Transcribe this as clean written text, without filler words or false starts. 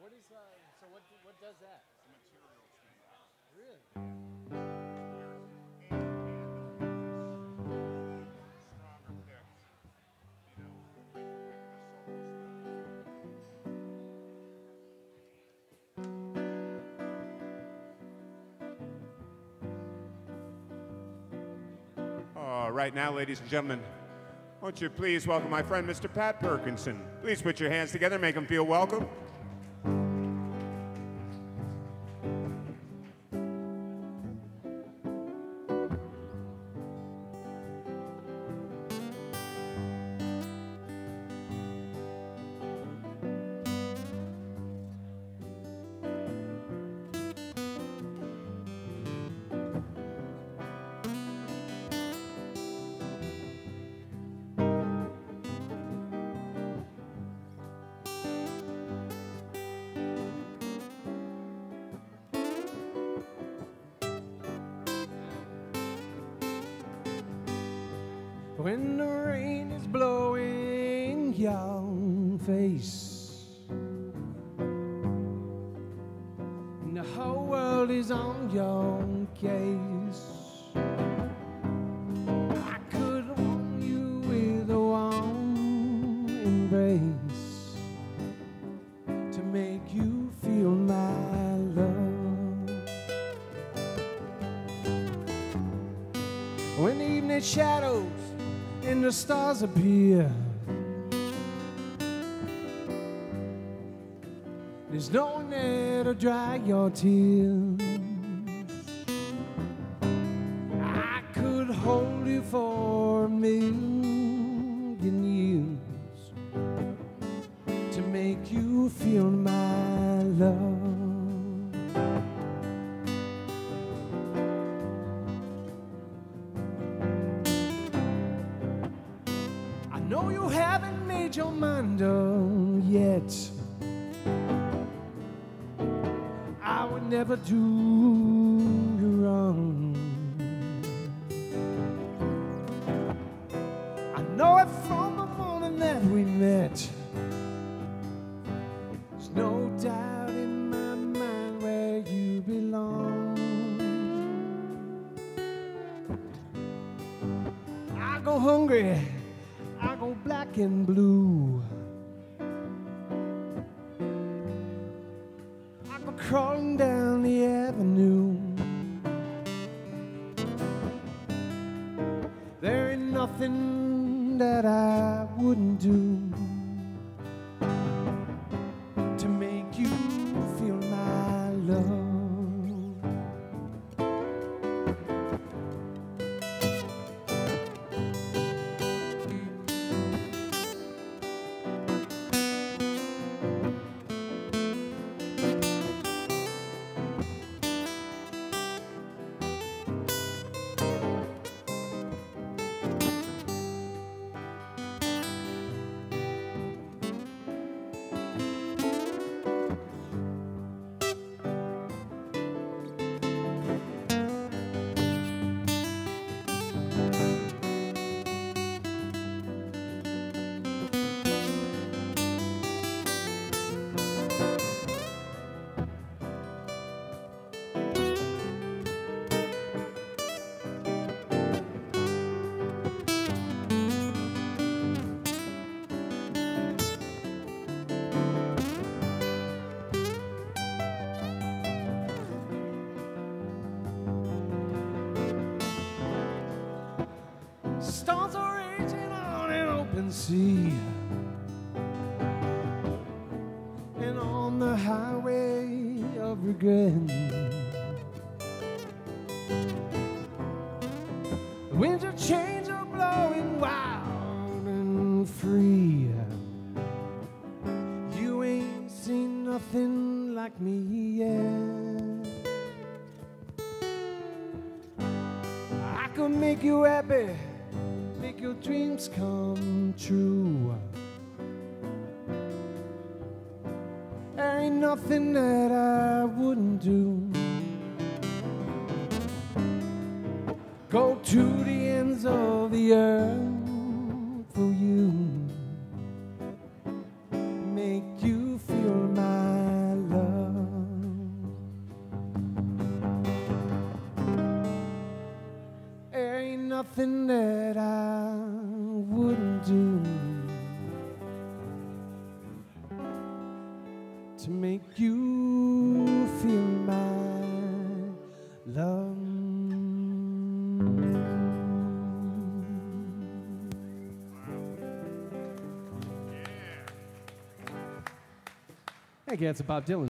What is so what does that? It's a material change. Really? Stronger picks, you know, like the solo stuff. Right now, ladies and gentlemen, won't you please welcome my friend, Mr. Pat Perkinson. Please put your hands together, make him feel welcome. When the rain is blowing your face and the whole world is on your case, I could warm you with a warm embrace to make you feel my love. When the evening shadows and the stars appear, there's no one there to dry your tears. I could hold you for a million years to make you feel my love. No, you haven't made your mind up yet. I would never do you wrong. I know it from the morning that we met. There's no doubt in my mind where you belong. I go hungry, I go black and blue. I go crawling down the avenue. There ain't nothing that I wouldn't do to make you feel my love. Stars are raging on an open sea, and on the highway of regret, the winds of change are blowing wild and free. You ain't seen nothing like me yet. I could make you happy, make your dreams come true. There ain't nothing that I wouldn't do. Go to the ends of the earth for you, make you feel my to make you feel my love. Hey, that's Bob Dylan.